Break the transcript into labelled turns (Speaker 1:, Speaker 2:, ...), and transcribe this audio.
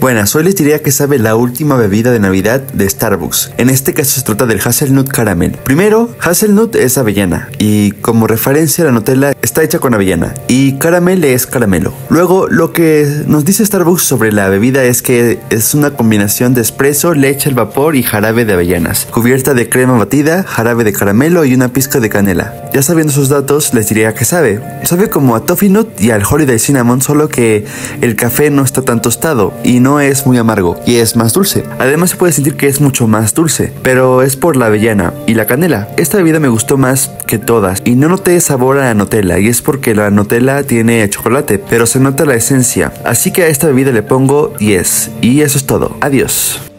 Speaker 1: Buenas, hoy les diría que sabe la última bebida de Navidad de Starbucks. En este caso se trata del Hazelnut Caramel. Primero, Hazelnut es avellana y como referencia la Nutella está hecha con avellana y caramel es caramelo. Luego, lo que nos dice Starbucks sobre la bebida es que es una combinación de espresso, leche al vapor y jarabe de avellanas, cubierta de crema batida, jarabe de caramelo y una pizca de canela. Ya sabiendo sus datos, les diría que sabe. Sabe como a Toffee Nut y al Holiday Cinnamon, solo que el café no está tan tostado y no es muy amargo y es más dulce. Además se puede sentir que es mucho más dulce, pero es por la avellana y la canela. Esta bebida me gustó más que todas y no noté sabor a la Nutella, y es porque la Nutella tiene chocolate, pero se nota la esencia. Así que a esta bebida le pongo 10 y eso es todo. Adiós.